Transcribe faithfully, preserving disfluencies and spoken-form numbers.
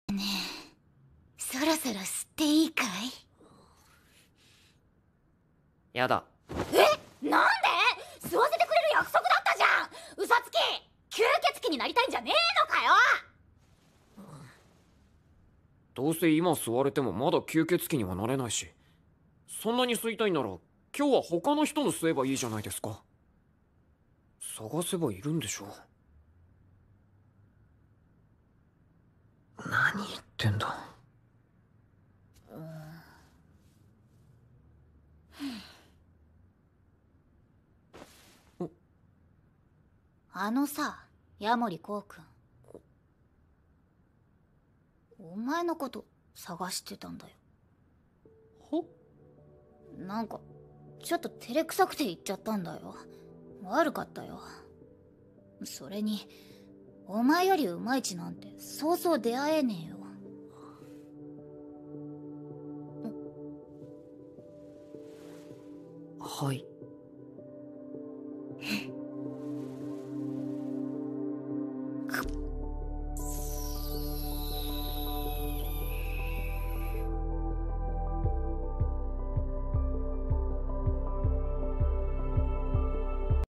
そろそろ吸っていいかい？ やだ。 え、なんで？吸わせてくれる約束だったじゃん。嘘つき、吸血鬼になりたいんじゃねえのかよ。 どうせ今吸われてもまだ吸血鬼にはなれないし、そんなに吸いたいなら今日は他の人の吸えばいいじゃないですか。探せばいるんでしょう。何言ってんだ。 あのさ、ヤモリコウ君、お前のこと探してたんだよ。 は？ なんかちょっと照れくさくて言っちゃったんだよ。悪かったよ。それにお前よりうまいちなんてそうそう出会えねえよ。 はい。